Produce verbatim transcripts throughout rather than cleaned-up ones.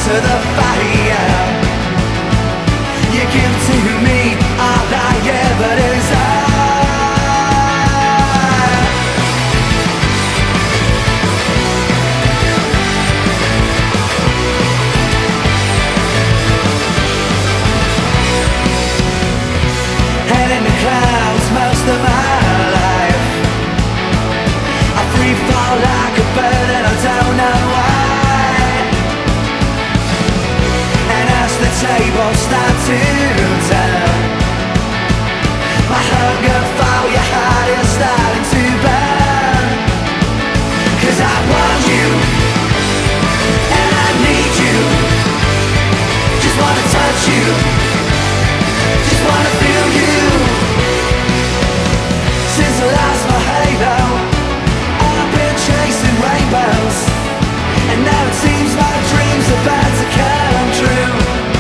to the fire. You give to me all I ever desire. Head in the clouds most of my life. I free fall like a bird and I don't know why. And as the tables start to turn, my hunger for your heart is starting to burn. Cause I want you, and I need you. Just wanna touch you, just wanna feel you. Since I lost my halo, I've been chasing rainbows, and now it seems my dreams are about to come true.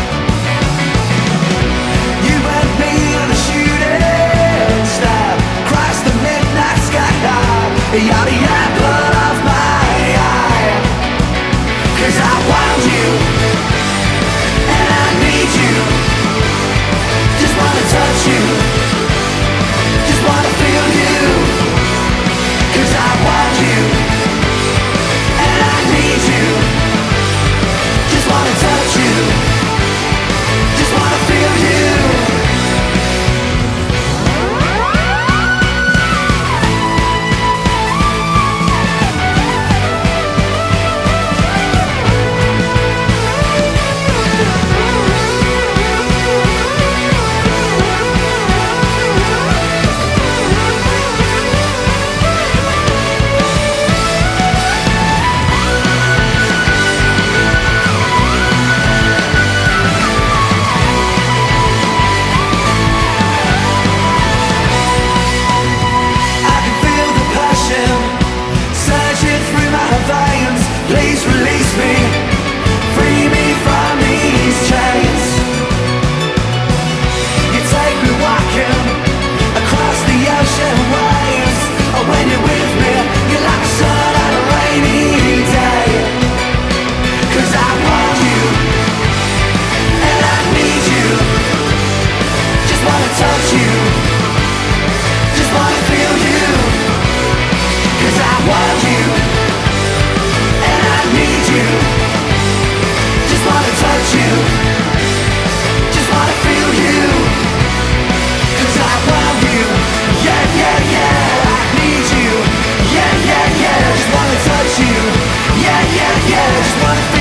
You and me on a shooting star, cross the midnight sky. You're the apple of my eye. Cause I want you, and I need you. Just wanna touch you, just wanna feel you. Cause I want you, and I need you. Just wanna touch you, just wanna feel you. Please release me, free me from these chains. You take me walking across the ocean waves. Oh, when you're with me, you're like the sun on a rainy day. Cause I want you, and I need you. Just wanna touch you, just wanna feel you. Cause I want you, need you. Just wanna touch you, just wanna feel you. Cause I want you, yeah, yeah, yeah. I need you, yeah, yeah, yeah. Just wanna touch you, yeah, yeah, yeah. Just wanna feel you.